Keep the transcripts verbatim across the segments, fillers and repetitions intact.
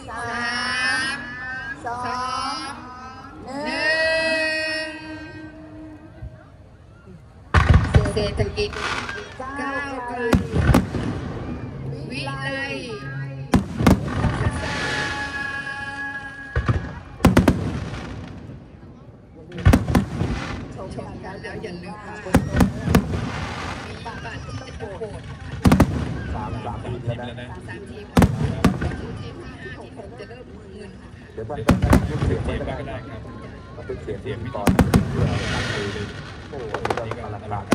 สามสองหนึ่งเศรษฐกิจก้าวไกลวิไลชมกันแล้วอย่าลืมว่ามีบัตรที่จะโหวตสามสามทีมแล้วนะสามทีมทีมที่ห้าที่หกจะเริ่มเงินเดี๋ยวมันจะยุบเสียงไว้ก็ได้ครับมันเป็นเสียงเสียงตอนเพื่อการคุยโอ้โหเรื่องอลังการ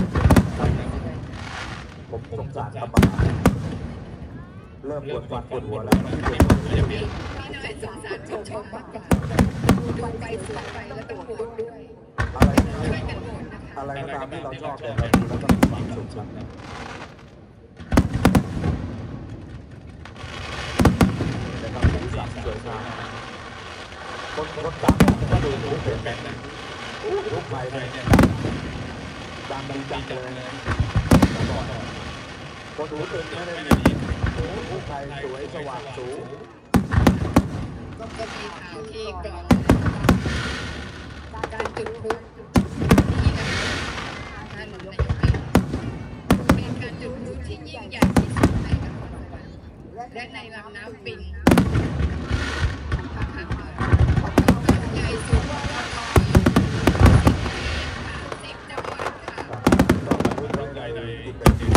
ผมสงสารกรรมการเริ่มปวดฟันปวดหัวแล้วพี่น้อยสงสารชมชมมากกว่าดูไปสวนไปแล้วต้องโหวตด้วยอะไรช่วยกันโหวตนะคะอะไรก็ตามที่เราชอบแต่เราดูแล้วก็มีความสุขครับนะครับสีสันสวยงามคนคนดังก็ดูรู้เปลี่ยนแปลงนะรูปใครเนี่ยดังดังจังเลยก่อนคนรู้เปลี่ยนไม่ได้ดีรูปใครสวยสว่างสูงก็มีข่าวที่กล่องการจุดพลุที่นะคะท่านนายกเป็นการจุดพลุที่ยิ่งใหญ่ที่สุดในนครสวรรค์และในลำน้ำปิงใหญ่สุดสิบจังหวัดค่ะต้องใจดีที่เป็นจริง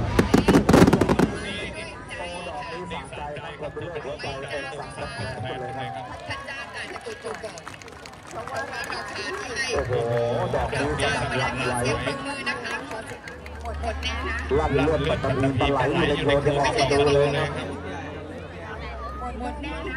สั่งใจครับคนเป็นเรื่องหัวใจเป็นสั่งใจเลยครับท่านจ้าการจะจุดจุดก่อนเพราะว่าเราท้าให้โอ้โหดอกนี้จะหลั่นไหลหมดหมดแน่นะลั่นเลือดปัตตานีปลาไหลอยู่ในโคลนจะออกมาดูเลยนะหมดหมดแน่นะ